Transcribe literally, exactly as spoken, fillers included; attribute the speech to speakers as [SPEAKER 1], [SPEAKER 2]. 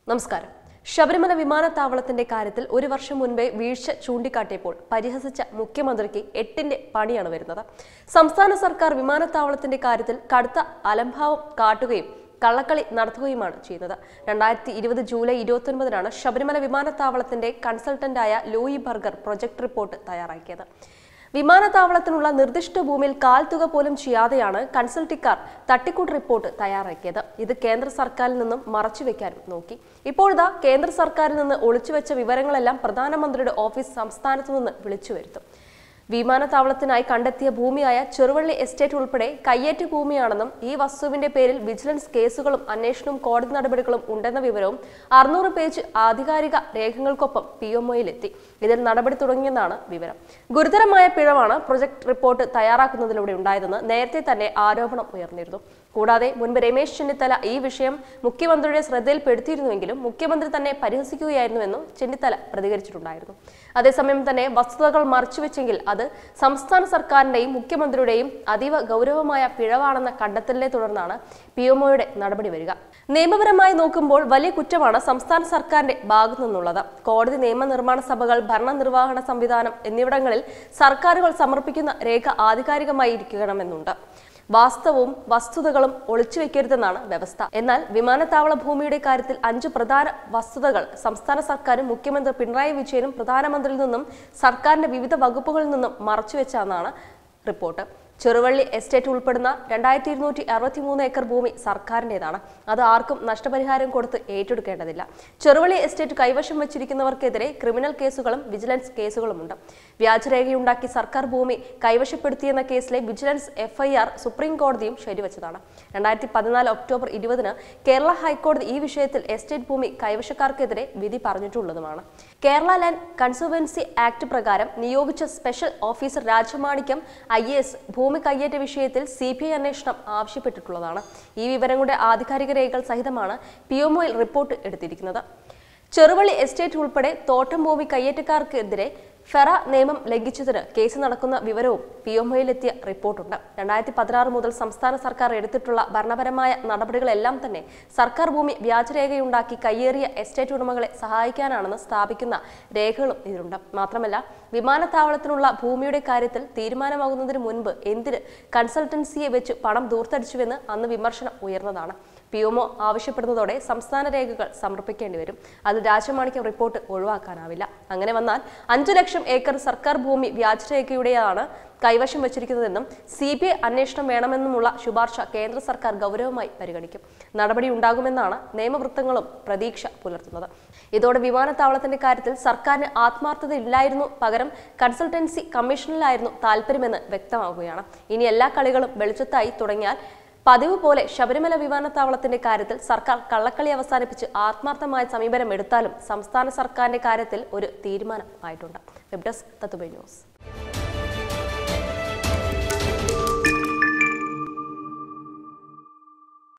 [SPEAKER 1] നമസ്കാരം. ശബരിമല വിമാനത്താവളത്തിന്റെ കാര്യത്തിൽ ഒരു വർഷം മുൻപേ വീഴ്ച ചൂണ്ടിക്കാട്ടിയപ്പോൾ പരിഹസിച്ച മുഖ്യമന്ത്രിക്ക് എട്ടിന്റെ പണിയാണ് വരുന്നത്. സംസ്ഥാന സർക്കാർ വിമാനത്താവളത്തിന്റെ കാര്യത്തിൽ കടുത്ത അലംഭാവം കാട്ടുകയും കള്ളക്കളി നടത്തുകയുമാണ് ചെയ്യുന്നത്. രണ്ടായിരത്തി ഇരുപത് ജൂലൈ ഇരുപത്തി ഒൻപതിനാണ് ശബരിമല വിമാനത്താവളത്തിന്റെ കൺസൾട്ടന്റായ ലൂയി ബർഗർ പ്രൊജക്ട് റിപ്പോർട്ട് തയ്യാറാക്കിയത്. വിമാനത്താവളത്തിനുള്ള നിർദ്ദിഷ്ട ഭൂമിയിൽ കാൽത്തുക പോലും ചെയ്യാതെയാണ് കൺസൾട്ടിക്കാർ തട്ടിക്കൂട്ട് റിപ്പോർട്ട് തയ്യാറാക്കിയത്. ഇത് കേന്ദ്ര സർക്കാരിൽ നിന്നും മറച്ചുവെക്കാനും നോക്കി. ഇപ്പോഴിതാ കേന്ദ്ര സർക്കാരിൽ നിന്ന് ഒളിച്ചുവെച്ച വിവരങ്ങളെല്ലാം പ്രധാനമന്ത്രിയുടെ ഓഫീസ് സംസ്ഥാനത്തു നിന്ന് വിളിച്ചു വരുത്തും. വിമാനത്താവളത്തിനായി കണ്ടെത്തിയ ഭൂമിയായ ചെറുവള്ളി എസ്റ്റേറ്റ് ഉൾപ്പെടെ കയ്യേറ്റ ഭൂമിയാണെന്നും ഈ വസ്തുവിന്റെ പേരിൽ വിജിലൻസ് കേസുകളും അന്വേഷണവും കോടതി നടപടികളും ഉണ്ടെന്ന വിവരവും അറുന്നൂറ് പേജ് ആധികാരിക രേഖകൾക്കൊപ്പം പി എം ഒയിലെത്തി. ഇതിൽ നടപടി തുടങ്ങിയെന്നാണ് വിവരം. ഗുരുതരമായ പിഴവാണ് പ്രൊജക്ട് റിപ്പോർട്ട് തയ്യാറാക്കുന്നതിലൂടെ ഉണ്ടായതെന്ന് നേരത്തെ തന്നെ ആരോപണം ഉയർന്നിരുന്നു. കൂടാതെ മുൻപ് രമേശ് ചെന്നിത്തല ഈ വിഷയം മുഖ്യമന്ത്രിയുടെ ശ്രദ്ധയിൽപ്പെടുത്തിയിരുന്നുവെങ്കിലും മുഖ്യമന്ത്രി തന്നെ പരിഹസിക്കുകയായിരുന്നുവെന്നും ചെന്നിത്തല പ്രതികരിച്ചിട്ടുണ്ടായിരുന്നു. അതേസമയം തന്നെ വസ്തുതകൾ മറച്ചുവെച്ചെങ്കിൽ അത് സംസ്ഥാന സർക്കാരിന്റെയും മുഖ്യമന്ത്രിയുടെയും അതീവ ഗൗരവമായ പിഴവാണെന്ന കണ്ടെത്തലിനെ തുടർന്നാണ് പി എം ഒയുടെ നടപടി വരിക. നിയമപരമായി നോക്കുമ്പോൾ വലിയ കുറ്റമാണ് സംസ്ഥാന സർക്കാരിന്റെ ഭാഗത്തു നിന്നുള്ളത്. കോടതി, നിയമനിർമ്മാണ സഭകൾ, ഭരണനിർവഹണ സംവിധാനം എന്നിവിടങ്ങളിൽ സർക്കാരുകൾ സമർപ്പിക്കുന്ന രേഖ ആധികാരികമായി ഇരിക്കണമെന്നുണ്ട്. വാസ്തവവും വസ്തുതകളും ഒളിച്ചുവെക്കരുതെന്നാണ് വ്യവസ്ഥ. എന്നാൽ വിമാനത്താവള ഭൂമിയുടെ കാര്യത്തിൽ അഞ്ചു പ്രധാന വസ്തുതകൾ സംസ്ഥാന സർക്കാരും മുഖ്യമന്ത്രി പിണറായി വിജയനും പ്രധാനമന്ത്രിയിൽ നിന്നും സർക്കാരിന്റെ വിവിധ വകുപ്പുകളിൽ നിന്നും മറച്ചുവെച്ചാണ് റിപ്പോർട്ട്. ചെറുവള്ളി എസ്റ്റേറ്റ് ഉൾപ്പെടുന്ന രണ്ടായിരത്തി ഇരുന്നൂറ്റി അറുപത്തി മൂന്ന് ഏക്കർ ഭൂമി സർക്കാരിൻ്റെതാണ്. അത് ആർക്കും നഷ്ടപരിഹാരം കൊടുത്ത് ഏറ്റെടുക്കേണ്ടതില്ല. ചെറുവള്ളി എസ്റ്റേറ്റ് കൈവശം വെച്ചിരിക്കുന്നവർക്കെതിരെ ക്രിമിനൽ കേസുകളും വിജിലൻസ് കേസുകളുമുണ്ട്. വ്യാജരേഖയുണ്ടാക്കി സർക്കാർ ഭൂമി കൈവശപ്പെടുത്തിയെന്ന കേസിലെ vigilance F I R supreme കോടതിയും ശരിവച്ചതാണ്. രണ്ടായിരത്തി പതിനാല് ഒക്ടോബർ ഇരുപതിന് കേരള ഹൈക്കോടതി ഈ വിഷയത്തിൽ എസ്റ്റേറ്റ് ഭൂമി കൈവശക്കാർക്കെതിരെ വിധി പറഞ്ഞിട്ടുള്ളതുമാണ്. കേരള ലാൻഡ് കൺസർവൻസി ആക്ട് പ്രകാരം നിയോഗിച്ച special officer Rajamanikyam I A S ഭൂമി കയ്യേറ്റ വിഷയത്തിൽ സി ബി ഐ അന്വേഷണം ആവശ്യപ്പെട്ടിട്ടുള്ളതാണ്. ഈ വിവരങ്ങളുടെ ആധികാരിക രേഖകൾ സഹിതമാണ് പി എം ഒയിൽ റിപ്പോർട്ട് എടുത്തിരിക്കുന്നത്. ചെറുവള്ളി എസ്റ്റേറ്റ് ഉൾപ്പെടെ തോട്ടം ഭൂമി കയ്യേറ്റക്കാർക്കെതിരെ ഫെറ നിയമം ലംഘിച്ചതിന് കേസ് നടക്കുന്ന വിവരവും പി എം ഒയിലെത്തിയ റിപ്പോർട്ടുണ്ട്. രണ്ടായിരത്തി പതിനാറ് മുതൽ സംസ്ഥാന സർക്കാർ എടുത്തിട്ടുള്ള ഭരണപരമായ നടപടികളെല്ലാം തന്നെ സർക്കാർ ഭൂമി വ്യാജരേഖയുണ്ടാക്കി കയ്യേറിയ എസ്റ്റേറ്റ് ഉടമകളെ സഹായിക്കാനാണെന്ന് സ്ഥാപിക്കുന്ന രേഖകളും ഇതിലുണ്ട്. മാത്രമല്ല, വിമാനത്താവളത്തിനുള്ള ഭൂമിയുടെ കാര്യത്തിൽ തീരുമാനമാകുന്നതിന് മുൻപ് എന്തിന് കൺസൾട്ടൻസിയെ വെച്ച് പണം ദൂർത്തടിച്ചുവെന്ന് അന്ന് വിമർശനം ഉയർന്നതാണ്. പി എം ഒ ആവശ്യപ്പെടുന്നതോടെ സംസ്ഥാന രേഖകൾ സമർപ്പിക്കേണ്ടി വരും. അത് രാജമാണിക്യം റിപ്പോർട്ട് ഒഴിവാക്കാനാവില്ല. അങ്ങനെ വന്നാൽ അഞ്ചു ലക്ഷം ഏക്കർ സർക്കാർ ഭൂമി വ്യാജരേഖയുടെയാണ് കൈവശം വച്ചിരിക്കുന്നതെന്നും സി ബി ഐ അന്വേഷണം വേണമെന്നുമുള്ള ശുപാർശ കേന്ദ്ര സർക്കാർ ഗൗരവമായി പരിഗണിക്കും. നടപടി ഉണ്ടാകുമെന്നാണ് നിയമവൃത്തങ്ങളും പ്രതീക്ഷ പുലർത്തുന്നത്. ഇതോടെ വിമാനത്താവളത്തിന്റെ കാര്യത്തിൽ സർക്കാരിന് ആത്മാർത്ഥതയില്ലായിരുന്നു, പകരം കൺസൾട്ടൻസി കമ്മീഷനിലായിരുന്നു താല്പര്യമെന്ന് വ്യക്തമാവുകയാണ്. ഇനി എല്ലാ കളികളും വെളിച്ചത്തായി തുടങ്ങിയാൽ പതിവ് പോലെ ശബരിമല വിമാനത്താവളത്തിന്റെ കാര്യത്തിൽ സർക്കാർ കള്ളക്കളി അവസാനിപ്പിച്ച് ആത്മാർത്ഥമായ സമീപനം എടുത്താലും സംസ്ഥാന സർക്കാരിന്റെ കാര്യത്തിൽ ഒരു തീരുമാനം ആയിട്ടുണ്ട്. Web desk Tattvamayi news.